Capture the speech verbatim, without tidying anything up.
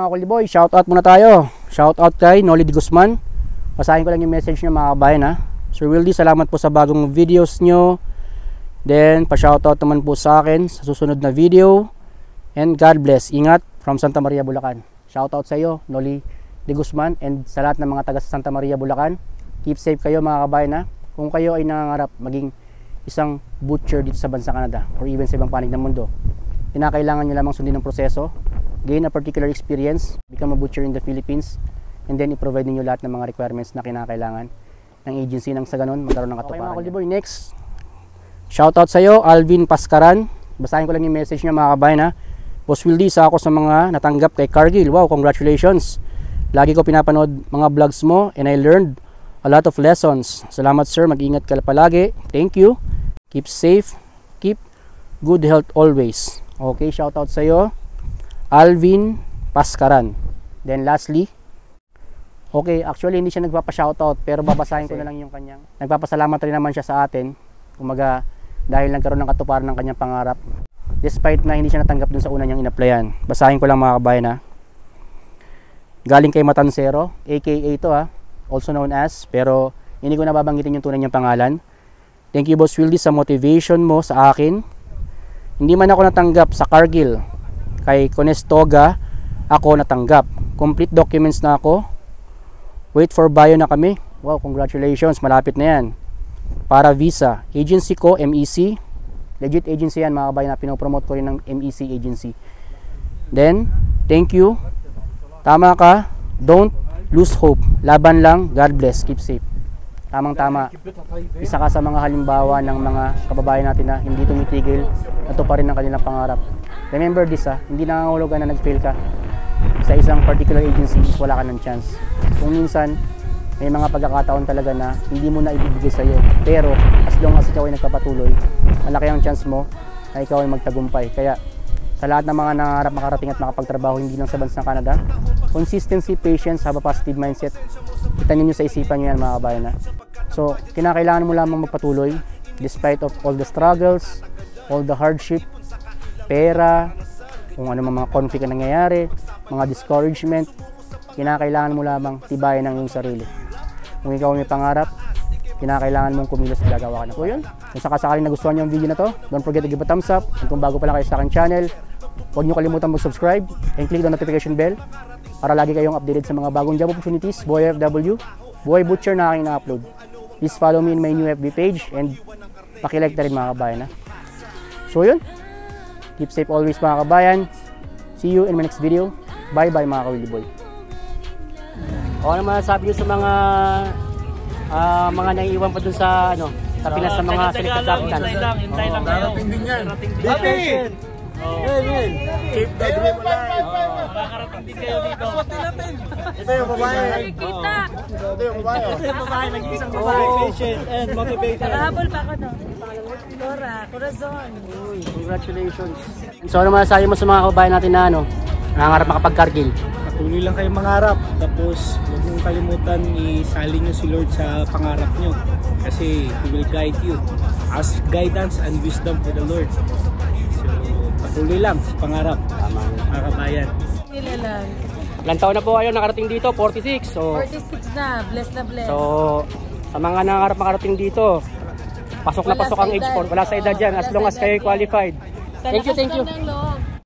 mga kuliboy, shoutout muna tayo. Shoutout kay Nolly de Guzman. Basahin ko lang yung message niya mga kabayan ha. Sir Wildy, salamat po sa bagong videos nyo. Then, pa-shoutout naman po sa akin sa susunod na video. And God bless. Ingat from Santa Maria, Bulacan. Shoutout sa iyo, Nolly de Guzman, and sa lahat ng mga taga Santa Maria, Bulacan. Keep safe kayo mga kabayan ha. Kung kayo ay nangangarap maging isang butcher dito sa bansang Canada or even sa ibang panig ng mundo, kinakailangan nyo lamang sundin ng proseso, gain a particular experience, become a butcher in the Philippines, and then i-provide ninyo lahat ng mga requirements na kinakailangan ng agency nang sa ganun magkaroon ng katuparan. Okay mga kuliboy, next shoutout sa iyo, Alvin Pascaran. Basahin ko lang yung message niya mga kabayan ha. Boss Wildy, isa ako sa mga natanggap kay Cargill. Wow, congratulations. Lagi ko pinapanood mga vlogs mo and I learned a lot of lessons. Salamat sir, mag-ingat ka palagi. Thank you. Keep safe. Keep good health always. Okay, shoutout sa iyo, Alvin Pascaran. Then lastly, okay, actually hindi siya nagpapa-shoutout pero babasahin ko na lang yung kanyang. Nagpapasalamat rin naman siya sa atin. Kumaga dahil nagkaroon ng katuparan ng kanyang pangarap. Despite na hindi siya natanggap dun sa una niyang in-applyan. Basahin ko lang mga kabayan ha. Galing kay Matansero, aka ito ha, also known as, pero hindi ko nababanggitin yung tunay niyang pangalan. Thank you Boss Wildy sa motivation mo sa akin. Hindi man ako natanggap sa Cargill, kay Conestoga ako natanggap. Complete documents na ako. Wait for bio na kami. Wow, congratulations, malapit na yan. Para visa, agency ko M E C, legit agency yan mga kabayan na pinopromote ko rin ng M E C agency. Then, thank you. Tama ka, don't lose hope. Laban lang, God bless, keep safe. Tamang tama. Isa ka sa mga halimbawa ng mga kababayan natin na hindi tumitigil, natuparin ng kanilang pangarap. Remember this ha, hindi nangangahulugan na nag-fail ka sa isang particular agency, wala ka ng chance. Kung minsan, may mga pagkakataon talaga na hindi mo na ibibigay sa iyo. Pero, as long as ikaw ay nagpapatuloy, malaki ang chance mo na ikaw ay magtagumpay. Kaya, sa lahat ng mga nangarap makarating at makapagtrabaho hindi lang sa bansang Canada, consistency, patience, have a positive mindset. Kita ninyo sa isipan nyo yan mga kabayan na. So, kinakailangan mo lamang magpatuloy despite of all the struggles, all the hardship, pera, kung ano mga conflict na nangyayari, mga discouragement, kinakailangan mo lamang tibayan ang iyong sarili. Kung ikaw may pangarap, kinakailangan mong kumilos at gagawa ka na. So yun, kung sakasakaling nagustuhan nyo ang video na to, don't forget to give a thumbs up. At kung bago pa lang kayo sa aking channel, huwag nyo kalimutan mag-subscribe and click the notification bell para lagi kayong updated sa mga bagong job opportunities, Boy F W, Boy Butcher na aking na-upload. Please follow me in my new F B page and pakilike na rin mga kabayan. Ha? So yun, keep safe always mga kabayan. See you in my next video. Bye bye mga ka-Wildy Boy. O ano masasabi nyo sa mga uh, mga naiiwan pa dun sa ano, sa Pinas sa mga selected captains? Hintay lang, hintay lang kayo. Darating din yan. Be patient. Hey, man. Keep the dream alive. Makakarating din kayo dito. Ito yung babae. Kita! Ito yung babae. Ito yung babae, nag-isang babae. Patient and motivated. Nakahabol pa ako no. Dora, Corazon. Congratulations. So ano masasabi mo sa mga kababayan natin na ano, nangangarap makapag-Cargill? Patuloy lang kayo mangarap. Tapos huwag niyong kalimutan isali niyo si Lord sa pangarap niyo. Kasi He will guide you. Ask guidance and wisdom for the Lord. So patuloy lang sa pangarap. Mga kabayan. Nila lang. Ilang taon na po kayo nakarating dito? forty-six. So, forty-six na. Bless na bless. so sa mga nangangarap makarating dito, pasok na Wala pasok sa ang age edad. for. Wala sa edad dyan as Wala long sa as kayo edad. qualified. Sa Thank you, lakas thank you. lang ng loob.